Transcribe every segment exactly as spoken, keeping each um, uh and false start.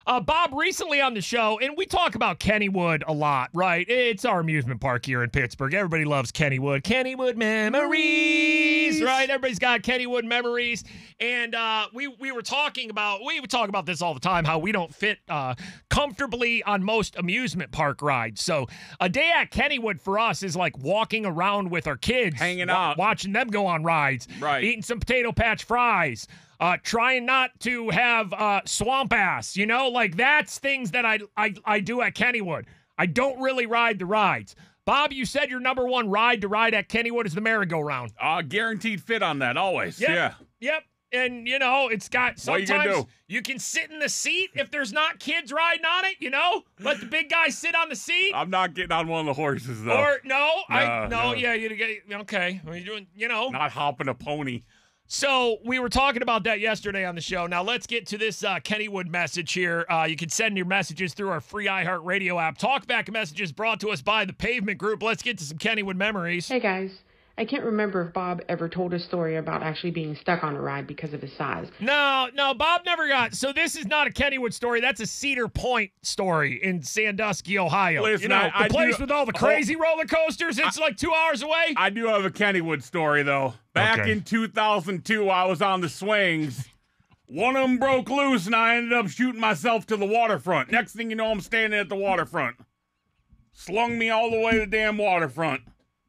Uh, Bob, recently on the show, and we talk about Kennywood a lot, right? It's our amusement park here in Pittsburgh. Everybody loves Kennywood. Kennywood memories, right? Everybody's got Kennywood memories. And uh, we we were talking about, we would talk about this all the time, how we don't fit uh, comfortably on most amusement park rides. So a day at Kennywood for us is like walking around with our kids. Hanging wa- out. Watching them go on rides. Right. Eating some Potato Patch Fries. Uh, trying not to have uh, swamp ass, you know, like that's things that I, I I do at Kennywood. I don't really ride the rides. Bob, you said your number one ride to ride at Kennywood is the merry-go-round. Uh, guaranteed fit on that, always. Yep, Yeah. Yep. And, you know, it's got sometimes What you gonna do? you can sit in the seat if there's not kids riding on it, you know? Let the big guy sit on the seat. I'm not getting on one of the horses, though. Or, no, I, no, no. yeah, you get, okay. What are you doing, you know? Not hopping a pony. So we were talking about that yesterday on the show. Now let's get to this uh, Kennywood message here. Uh, you can send your messages through our free iHeartRadio app. Talkback messages brought to us by the Pavement Group. Let's get to some Kennywood memories. Hey guys, I can't remember if Bob ever told a story about actually being stuck on a ride because of his size. No, no, Bob never got. So this is not a Kennywood story. That's a Cedar Point story in Sandusky, Ohio. Listen, you know, I- the I place do- with all the crazy roller coasters. It's like two hours away. I do have a Kennywood story, though. Back Okay. in two thousand two, I was on the swings. One of them broke loose, and I ended up shooting myself to the waterfront. Next thing you know, I'm standing at the waterfront. Slung me all the way to the damn waterfront.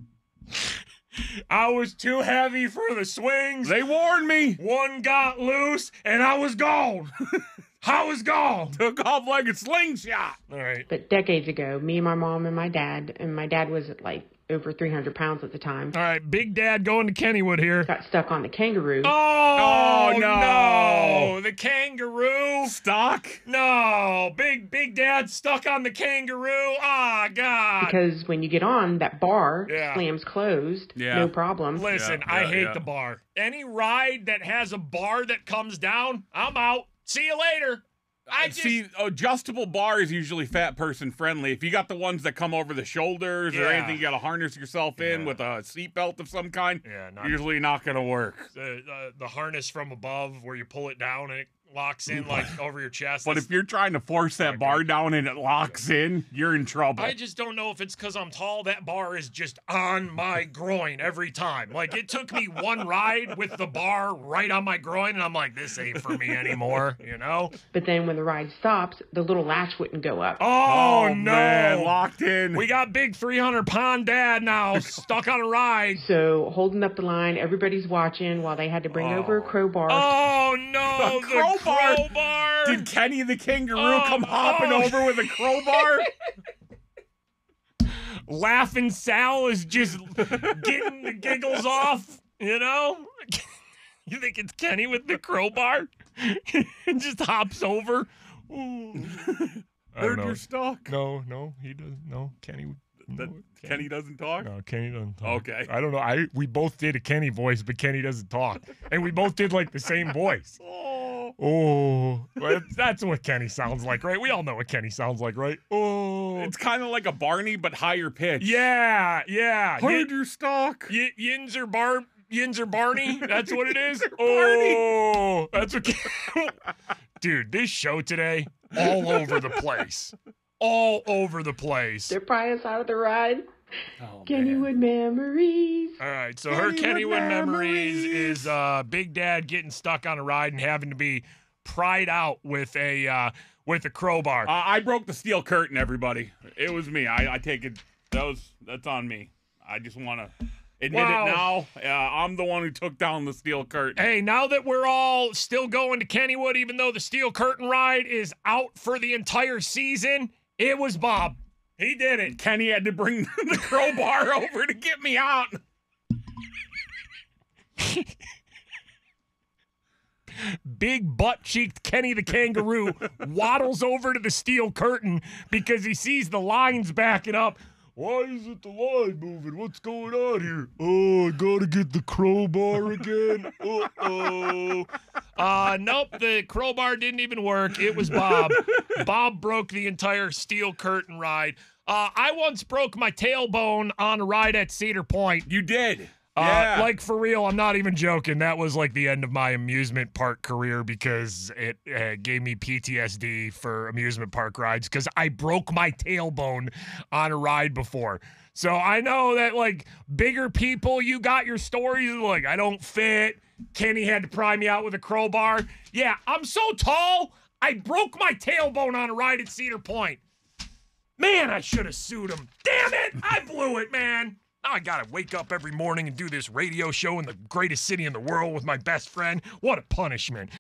I was too heavy for the swings. They warned me. One got loose, and I was gone. I was gone. Took off like a slingshot. All right. But decades ago, me and my mom and my dad, and my dad was like over three hundred pounds at the time, All right, Big Dad going to Kennywood here. got stuck on the kangaroo. Oh, Oh, no. no. The kangaroo. Stock? No. Big, Big Dad stuck on the kangaroo. Ah, God. Because when you get on, that bar Yeah. slams closed, Yeah. no problem. Listen, Yeah, I yeah, hate yeah. the bar. Any ride that has a bar that comes down, I'm out. See you later. I just, See, adjustable bar is usually fat person friendly. If you got the ones that come over the shoulders or Yeah. anything, you got to harness yourself in Yeah. with a seatbelt of some kind. Yeah, not- usually not going to work. the, uh, the harness from above where you pull it down and it locks in like over your chest. But That's- if you're trying to force that Okay. bar down and it locks in, you're in trouble. I just don't know if it's because I'm tall. That bar is just on my groin every time. Like, it took me one ride with the bar right on my groin, and I'm like, this ain't for me anymore, you know? But then when the ride stops, the little latch wouldn't go up. Oh, no. man, locked in. We got big three hundred pound dad now stuck on a ride. So holding up the line, everybody's watching while they had to bring over a crowbar. Oh, no. The The crowbar. crowbar. Did Kenny the kangaroo Oh, come hopping oh. over with a crowbar? Laughing Sal is just getting the giggles off, you know? You think it's Kenny with the crowbar? And just hops over. Ooh. I don't Heard know. you're stuck. No, no, he doesn't. No, Kenny. No, That- Kenny doesn't talk? No, Kenny doesn't talk. Okay. I don't know. I we both did a Kenny voice, but Kenny doesn't talk, and we both did like the same voice. Oh. Oh, well, that's what Kenny sounds like, right? We all know what Kenny sounds like, right? Oh, It's kind of like a Barney, but higher pitch. yeah, yeah. Heard you're stuck. Y- Yinzer Bar Yinzer Barney. That's what it is. Yinzer Barney. Oh, that's what. Dude, this show today, all over the place, all over the place. They're probably outside of the ride. Oh, Kennywood memories. All right, so her Kennywood Kennywood memories memories. is uh, Big Dad getting stuck on a ride and having to be pried out with a uh, with a crowbar. Uh, I broke the steel curtain, everybody. It was me. I, I take it. That was that's on me. I just want to admit Wow. it now. Uh, I'm the one who took down the steel curtain. Hey, now that we're all still going to Kennywood, even though the Steel Curtain ride is out for the entire season, it was Bob. He did it. Kenny had to bring the crowbar over to get me out. Big butt-cheeked Kenny the kangaroo waddles over to the Steel Curtain because he sees the lines backing up. Why isn't the line moving? What's going on here? Oh, I gotta get the crowbar again. Uh-oh. Uh, nope, the crowbar didn't even work. It was Bob. Bob broke the entire Steel Curtain ride. Uh, I once broke my tailbone on a ride at Cedar Point. You did. Uh, Yeah. like, for real, I'm not even joking. That was like the end of my amusement park career because it uh, gave me P T S D for amusement park rides because I broke my tailbone on a ride before. So I know that, like, bigger people, you got your stories like, I don't fit. Kenny had to pry me out with a crowbar. Yeah, I'm so tall, I broke my tailbone on a ride at Cedar Point. Man, I should have sued him. Damn it, I blew it, man. Now I gotta wake up every morning and do this radio show in the greatest city in the world with my best friend. What a punishment.